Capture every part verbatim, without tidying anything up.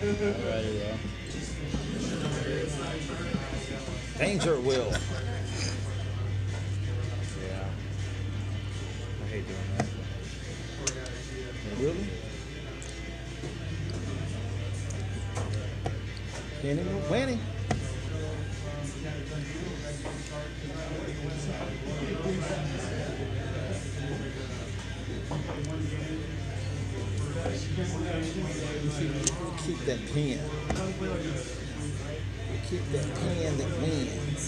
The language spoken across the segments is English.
Alrighty, though. Danger Will. Yeah. I hate doing that. Really? Kenny winning. Keep that pen. Keep that pen that wins.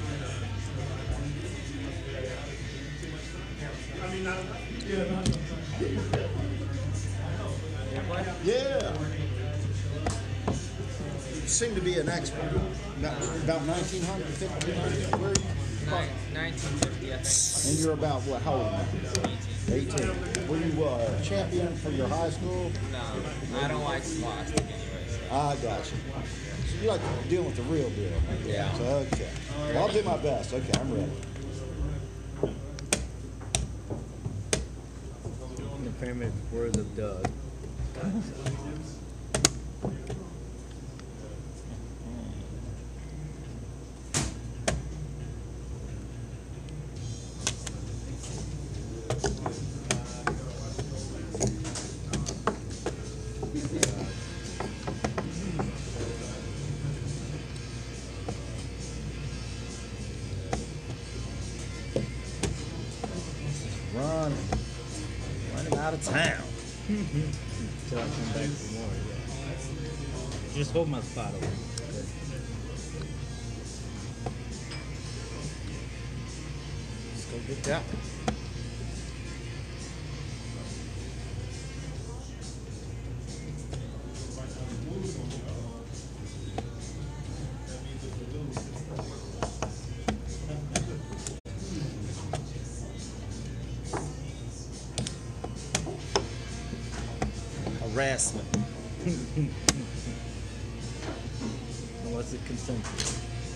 Yeah. You seem to be an expert. About, about nineteen hundred, fifteen hundred. Where are you? nineteen fifty, I think. And you're about what? How old are you? eighteen. Were you uh, champion for your high school? No, I don't like Scholastic anyway. So. I got you. So you like dealing with the real deal. Yeah. So, okay. Well, I'll do my best. Okay, I'm ready. The famous words of Doug. Run. Running out of town. Until I come back for more, yeah. Just hold my spot over. Let's go get that. Harassment. Unless it consensual.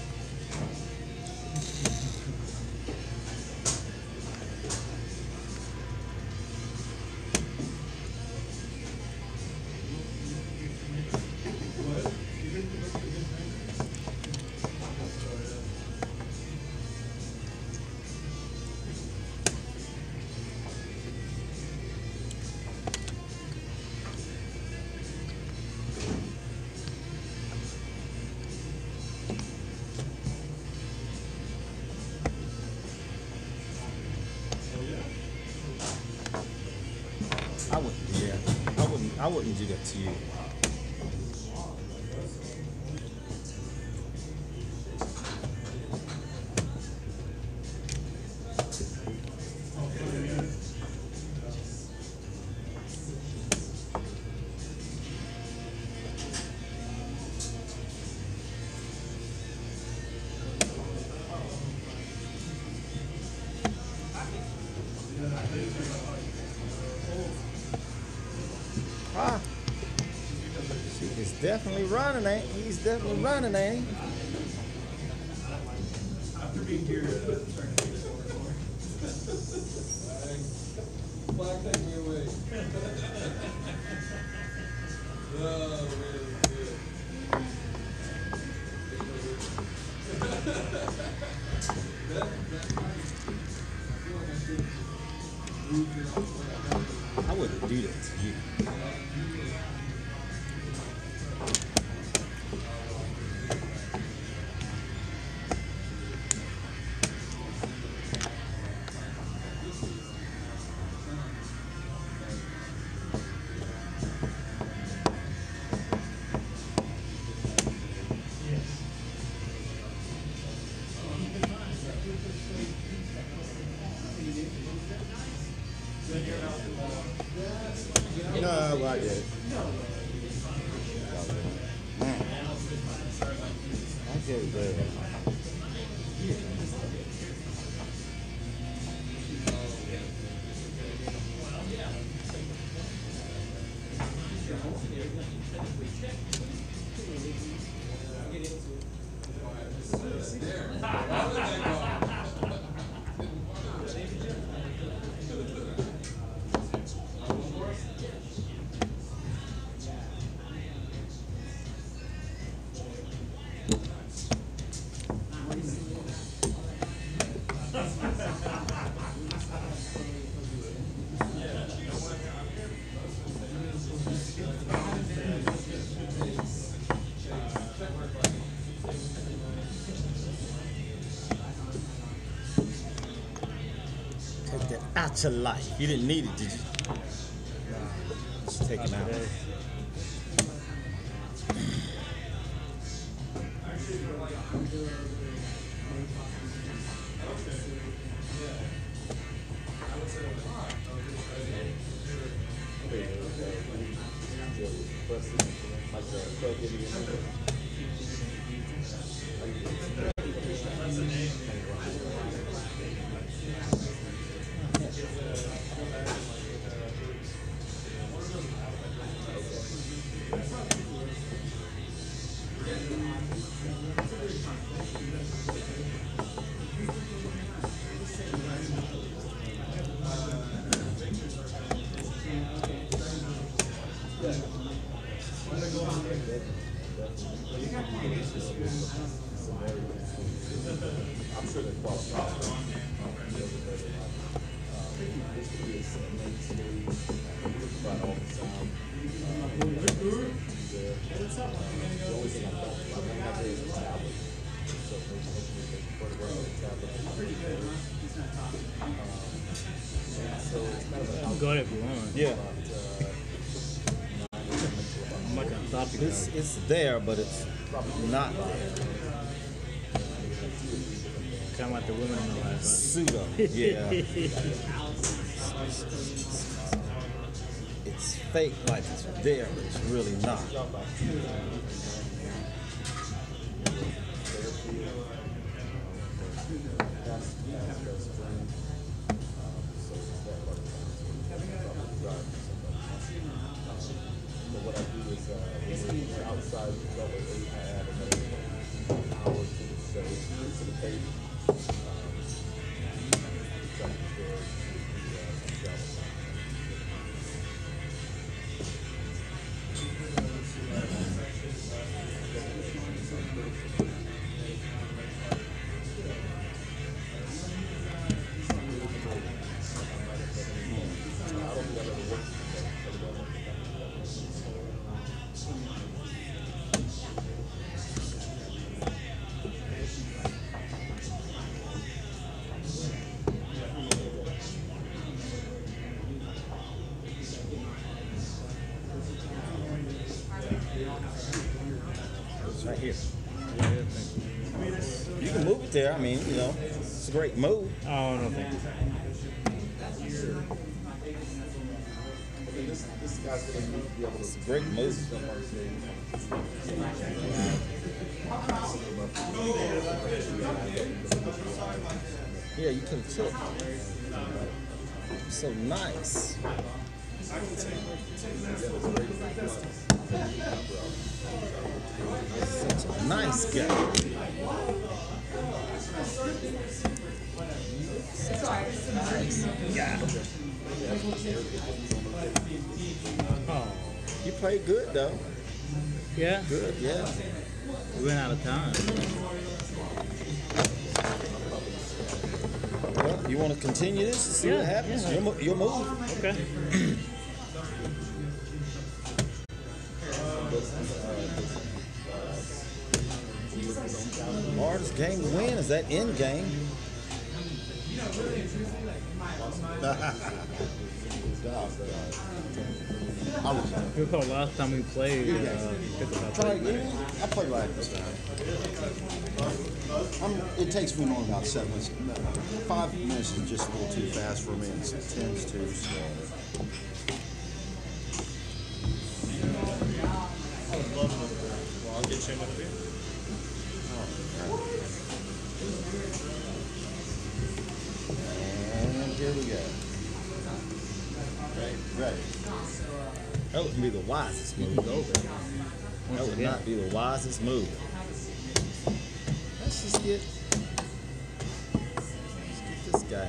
I wouldn't do that. I wouldn't. I wouldn't do that to you. Ah, he's definitely running, ain't he? He's definitely running, ain't he? I wouldn't do that to you. No, I get it. Man, I get it very well. to life. You didn't need it, did you? Just take it out. Today. Go ahead if you want. Yeah. I'm not gonna stop you. It's, guys. it's there, but it's not there. Kind of like the women in the life. Pseudo. Yeah. It's fake like it's there, but it's really not. It's right here. You can move it there. I mean, you know, it's a great move. Oh, no, thank you. It's a great move. Yeah, you could have took. So nice. Such a nice guy. Such a nice guy. Oh, You played good though. yeah. Good, yeah. We ran out of time. Well, you want to continue this and see Yeah, what happens? yeah. Your, mo- your move. Okay. Hardest game to win is that end game. You recall last time we played, uh, pickleball. Try again. I play like this time. I'm, it takes me only about seven minutes. No, Five minutes is just a little too fast for me, and ten's too slow. Well, I'll get you another beer. And here we go. Right, ready. That would be the wisest move over. That Once would again. not be the wisest move. Let's just get, let's get this guy.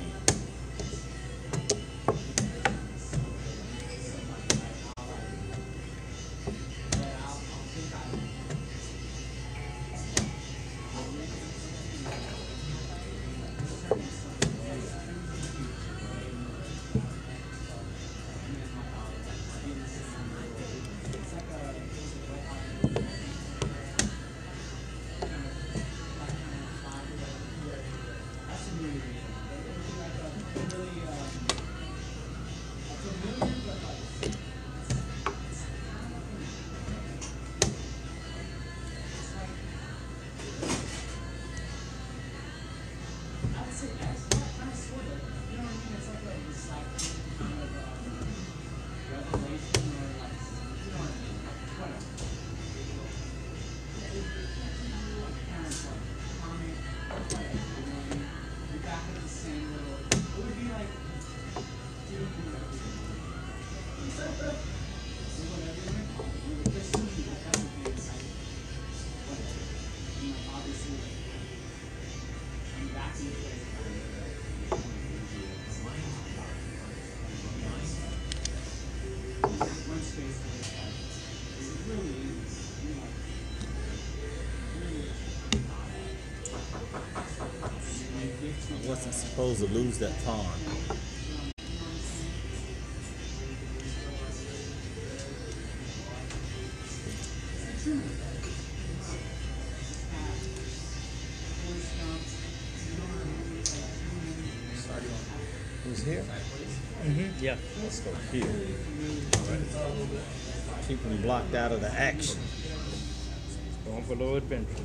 wasn't supposed to lose that pawn. Who's here? Mm-hmm. Yeah. Let's go here. Keep him blocked out of the action. Going for a little adventure.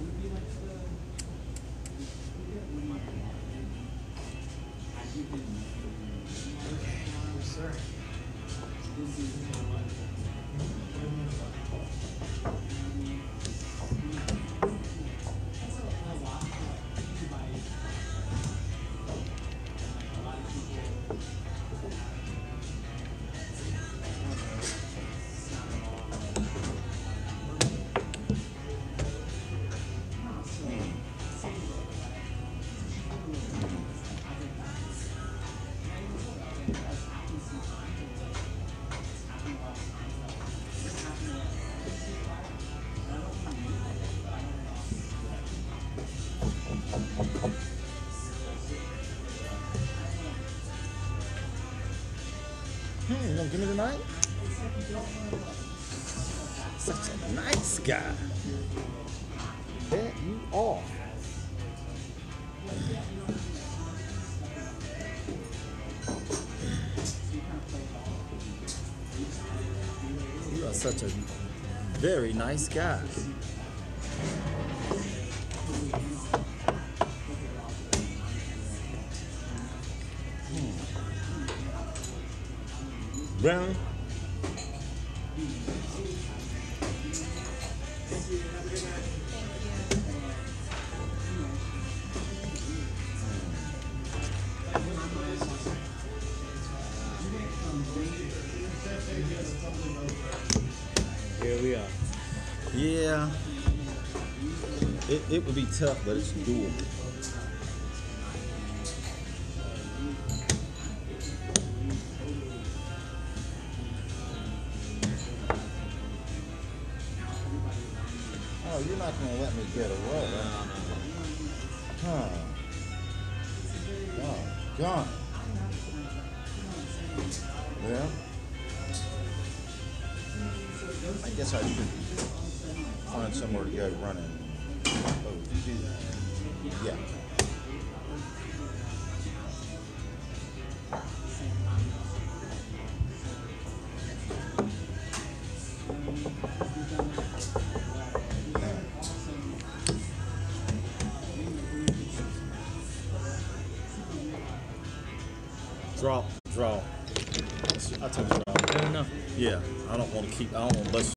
Hmm, you gonna give me the night? Such a nice guy. Bet you off. You are such a very nice guy. Brown. Here we are. Yeah. It, it would be tough, but it's doable. Oh, you're not gonna let me get away. Huh? Oh, God. Yeah. I guess I should find somewhere to go running. Oh, yeah. Draw, draw. I took draw. I don't know. Yeah, I don't want to keep. I don't want to bust